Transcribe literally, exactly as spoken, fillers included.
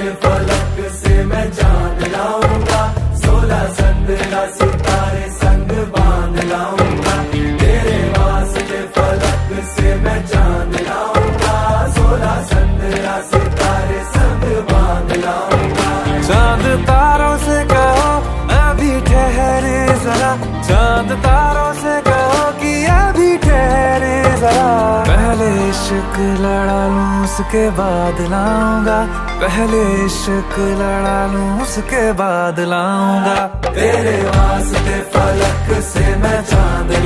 फलक से मैं चांद लाऊंगा, सोलह चंद्रा सितारे संग बांध लाऊंगा। तेरे वास्ते फलक से मैं चांद लाऊंगा, सोलह चंद्रा सितारे संग बांध लाऊंगा। चांद तारों से कहो अभी ठहरे जरा, चांद तारों से कहो कि अभी ठहरे जरा। पहले इश्क लड़ा लूं उसके बाद लाऊंगा, पहले इश्क लड़ा लूं उसके बाद लाऊंगा। तेरे वास्ते फलक से मैं चांद